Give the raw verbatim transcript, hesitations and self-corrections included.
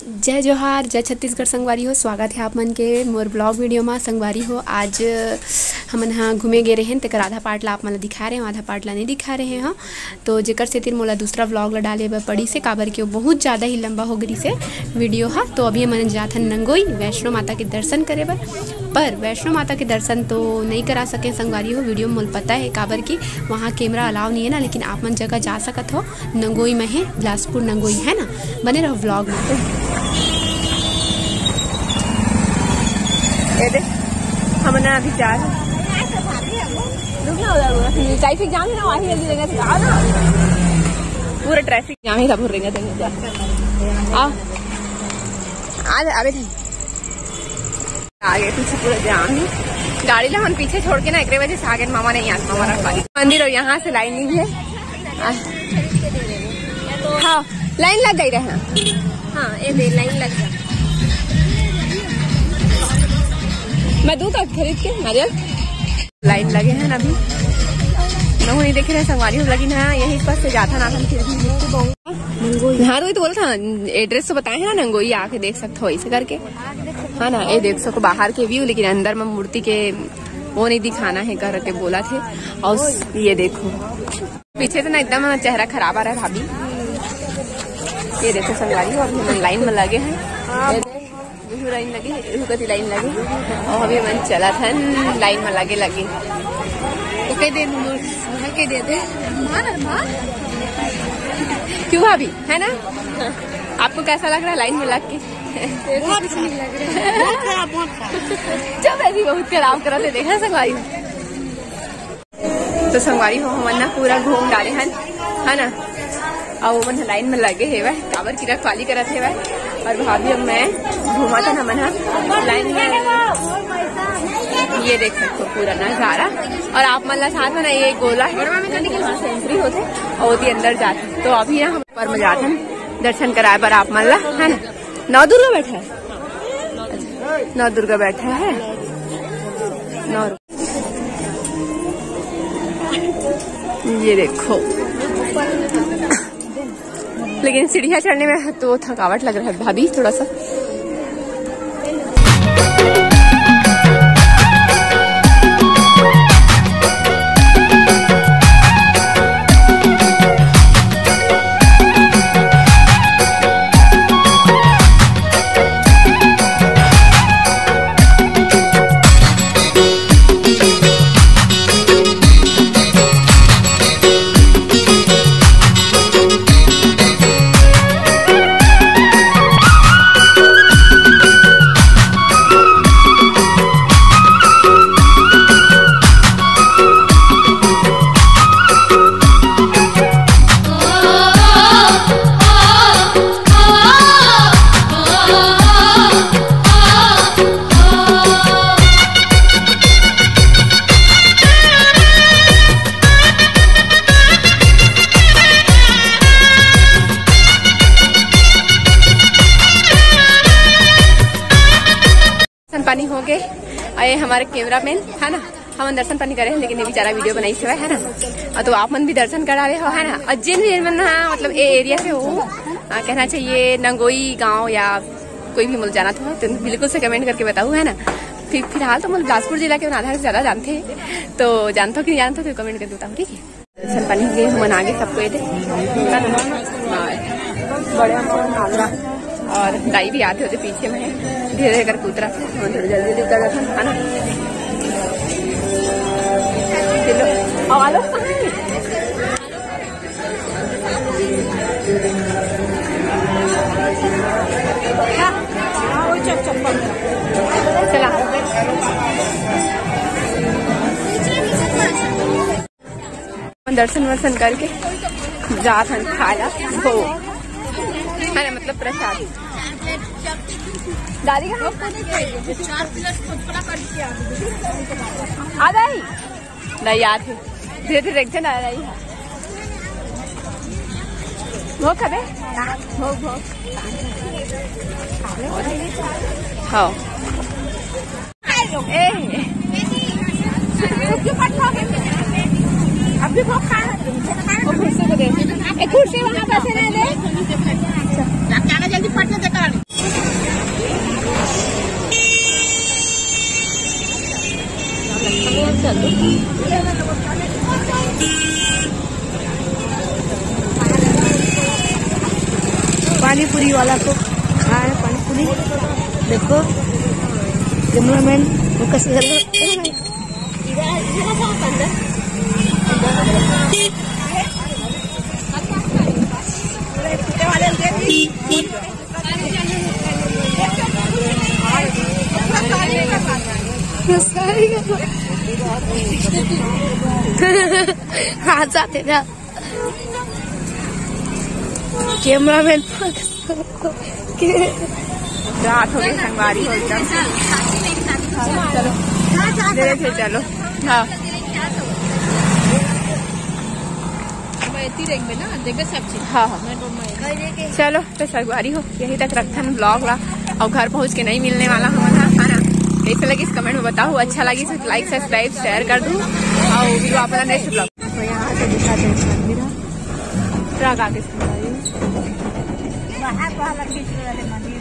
जय जोहार, जय छत्तीसगढ़ संगवारी हो। स्वागत है आप मन के मोर ब्लॉग वीडियो में। संगवारी हो, आज हमन हाँ घूमे गए रहे तेकर आधा पार्ट ला आप मन दिखा रहे हैं, आधा पार्ट ला नहीं दिखा रहे हैं। तो जेकर से तीर मोला दूसरा ब्लॉग ला डाले बर पड़ी से काबर के बहुत ज़्यादा ही लंबा हो गई से वीडियो हा। तो अभी हमन जात हन नंगोई वैष्णो माता के दर्शन करे बर, पर वैष्णो माता के दर्शन तो नहीं करा सके संगवारी हो। वीडियो में मोल पता है काबर की वहाँ कैमरा अलाउ नहीं है ना, लेकिन आप मन जगह जा सकत हो। नंगोई में है, बिलासपुर नंगोई है ना। बने रहो ब्लॉग में। हम ना अभी जा ट्रैफिक जाम है ना, वही जल्दी जगह से आओ ना। पूरा ट्रैफिक जाम ही था, भर रहेंगे आओ आज अबे थे आगे पीछे पूरा जाम ही। गाड़ी ला हम पीछे छोड़ के ना एक वजह से आगे मामा नहीं आता। हमारा खाली मंदिर और यहाँ से लाइन ली है। हाँ लाइन लग गई रहे। हाँ ये लाइन लग गया। मैं दूँ का खरीद के नारियल। लाइन लगे हैं ना, अभी न नहीं देख रहे संगवारी हो लगी ना। यही पास से जाता ना फिर हाँ तो बोला था एड्रेस तो बताए हैं ना। नंगोई आके देख सकते हो ऐसे करके, हाँ ना। ये देख सको बाहर के व्यू, लेकिन अंदर में मूर्ति के वो नहीं दिखाना है करके बोला थे। और ये देखो पीछे तो ना एकदम चेहरा खराब आ रहा है भाभी। ये देखो संगवारी हो, अभी लाइन में लगे हैं। लाइन लगे कति लाइन लगे और अभी मन चला था लाइन में लगे लगे तो कह दे कह दे दे क्यों भाभी है ना। आपको कैसा लग रहा है लाइन में लग के? बहुत अच्छा लग रहा है, बहुत खराब बहुत खराब। जब ऐसी बहुत खराब कराते देखा संगवारी तो संगवारी हो हम ना पूरा घूम डाले हैं है ना। और वो मन लाइन में लगे है वह काबर की रखवाली करत है वह। और भाभी अब मैं घूमा था ना मन लाइन में। ये देख सकते हो पूरा नजारा। और आप मतलब साथ में ना ये गोला है, वहाँ से एंट्री होते और वो अंदर जाते। तो अभी ना हम ऊपर में जाते हैं दर्शन कराए पर आप मल्ला है ना। नौ दुर्गा बैठा है, नौ दुर्गा बैठा है नौ। ये देखो लेकिन सीढ़ियाँ चढ़ने में तो थकावट लग रहा है भाभी थोड़ा सा। पानी हो गए आए हमारे कैमरा मैन है ना। हम दर्शन पानी करे हैं, लेकिन ये बेचारा वीडियो बनाई से है ना। तो आप मन भी दर्शन करा रहे हो है ना। और जिन भी मन मतलब ए एरिया से हो कहना चाहिए नंगोई गांव या कोई भी मुझे जाना था तो बिल्कुल से कमेंट करके बताओ है ना। फिर फिलहाल तो मुझे बिलासपुर जिला के आधार से ज्यादा जानते हैं, तो जानते हो कि नहीं जानते हो तो कमेंट करके बताओ ठीक है। दर्शन पानी हो गए हम आगे सबको बड़े और दाई भी आते होते पीछे में धीरे धीरे कर उतरा जल्दी जल्दी उतर जाता है ना। चला दर्शन वर्शन करके जात हन खाया हो है ना, मतलब प्रसाद दादी का आ गई नहीं याद है। धीरे धीरे एक आ रही है वो खबे भोग भोग हाँ अब भी भोग खा कुर्सी को दे कुर्सी वहाँ पैसे नहीं दे जल्दी पटने दे। पानीपुरी देखो कैमरामैन फोकस कर लो। हाँ जाते जा कैमरामैन रात हो गई संगवारी हो एकदम। चलो देखे चलो। हाँ हाँ हाँ चलो तो संगवारी हो यहीं तक रखन ब्लॉग ला और घर पहुँच के नहीं मिलने वाला हमारा खाना। कैसे लगी इस कमेंट में बताओ। अच्छा लगी तो लाइक सब्सक्राइब शेयर कर दूँ और वीडियो अपना नेक्स्ट ब्लॉग। तो यहाँ से दिखाते हैं मंदिर ट्रक आगे